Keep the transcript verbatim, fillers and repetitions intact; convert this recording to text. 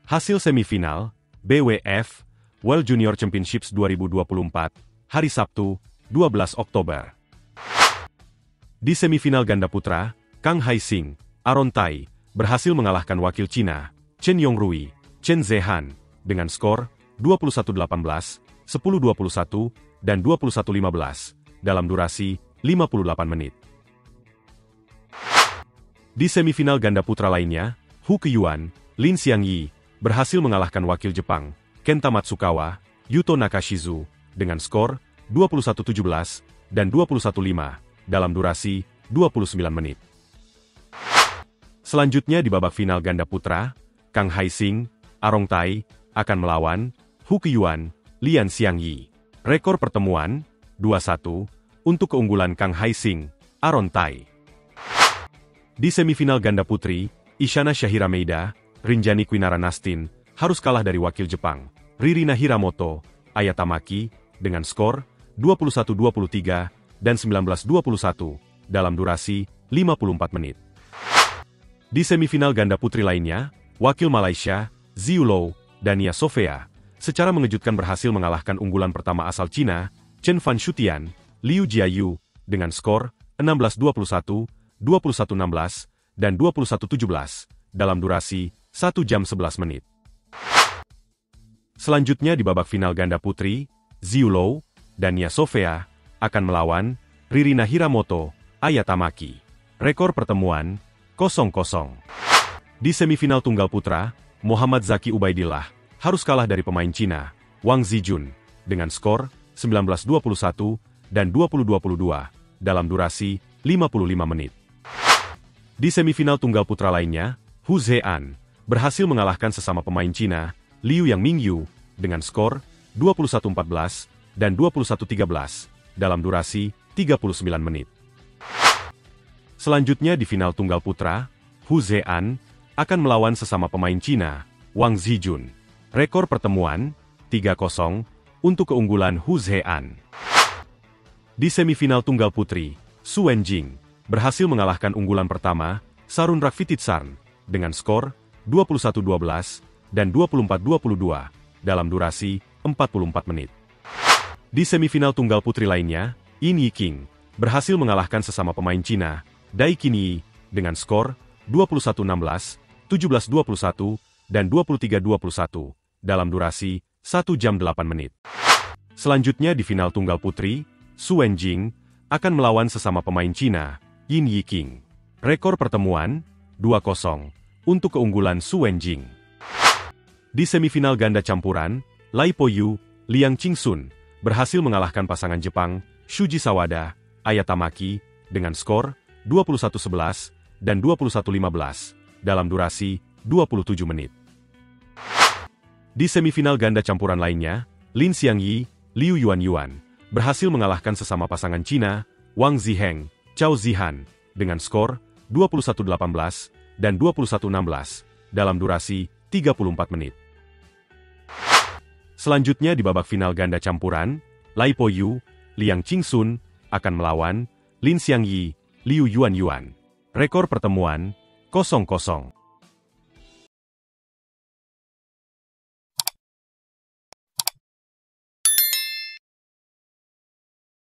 Hasil semifinal B W F World Junior Championships dua ribu dua puluh empat, hari Sabtu, dua belas Oktober. Di semifinal ganda putra, Kang Haixing, Aaron Tai, berhasil mengalahkan wakil Cina, Chen Yongrui, Chen Zehan, dengan skor dua puluh satu delapan belas, sepuluh dua puluh satu, dan dua puluh satu lima belas, dalam durasi lima puluh delapan menit. Di semifinal ganda putra lainnya, Hu Qiyuan, Lin Xiangyi, berhasil mengalahkan wakil Jepang, Kenta Matsukawa, Yuto Nakashizu, dengan skor dua puluh satu tujuh belas dan dua puluh satu lima, dalam durasi dua puluh sembilan menit. Selanjutnya di babak final ganda putra, Kang Haixing, Aaron Tai, akan melawan Hu Qiyuan, Lian Xiangyi. Rekor pertemuan, dua satu, untuk keunggulan Kang Haixing, Aaron Tai. Di semifinal ganda putri, Ishana Shahira Meida, Rinjani Kwinara-Nastin, harus kalah dari wakil Jepang, Ririna Hiramoto, Aya Tamaki, dengan skor dua puluh satu dua puluh tiga dan sembilan belas dua puluh satu, dalam durasi lima puluh empat menit. Di semifinal ganda putri lainnya, wakil Malaysia, Zhu Lou, dan Nia Sofea, secara mengejutkan berhasil mengalahkan unggulan pertama asal Cina, Chen Fan Shutian, Liu Jiayu, dengan skor enam belas dua puluh satu, dua puluh satu enam belas, dan dua puluh satu tujuh belas, dalam durasi satu jam sebelas menit. Selanjutnya di babak final ganda putri, Zhu Lou dan Nia Sofea akan melawan Ririna Hiramoto, Aya Tamaki. Rekor pertemuan, kosong kosong. Di semifinal tunggal putra, Muhammad Zaki Ubaidillah harus kalah dari pemain Cina, Wang Zijun, dengan skor sembilan belas dua puluh satu dan dua puluh dua puluh dua, dalam durasi lima puluh lima menit. Di semifinal tunggal putra lainnya, Hu Zhean berhasil mengalahkan sesama pemain Cina, Liu Yang Mingyu, dengan skor dua puluh satu empat belas dan dua puluh satu tiga belas, dalam durasi tiga puluh sembilan menit. Selanjutnya di final tunggal putra, Hu Zhean akan melawan sesama pemain Cina, Wang Zijun. Rekor pertemuan, tiga kosong, untuk keunggulan Hu Zhean. Di semifinal tunggal putri, Su Wenjing berhasil mengalahkan unggulan pertama, Sarun Rakvititsarn, dengan skor dua puluh satu dua belas dan dua puluh empat dua puluh dua, dalam durasi empat puluh empat menit. Di semifinal tunggal putri lainnya, Yin Yiqing berhasil mengalahkan sesama pemain Cina, Dai Qinyi, dengan skor dua puluh satu enam belas, tujuh belas dua puluh satu, dan dua puluh tiga dua puluh satu, dalam durasi satu jam delapan menit. Selanjutnya di final tunggal putri, Su Wenjing akan melawan sesama pemain Cina, Yin Yiqing. Rekor pertemuan, dua kosong, untuk keunggulan Su Wenjing. Di semifinal ganda campuran, Lai Poyu, Liang Qingsun, berhasil mengalahkan pasangan Jepang, Shuji Sawada, Aya Tamaki, dengan skor dua puluh satu sebelas dan dua puluh satu lima belas, dalam durasi dua puluh tujuh menit. Di semifinal ganda campuran lainnya, Lin Xiangyi, Liu Yuanyuan, berhasil mengalahkan sesama pasangan Cina, Wang Ziheng, Chao Zihan, dengan skor dua puluh satu delapan belas dan dua puluh satu enam belas, dalam durasi tiga puluh empat menit. Selanjutnya di babak final ganda campuran, Lai Poyu, Liang Qingsun, akan melawan Lin Xiangyi, Liu Yuanyuan. Rekor pertemuan, kosong kosong.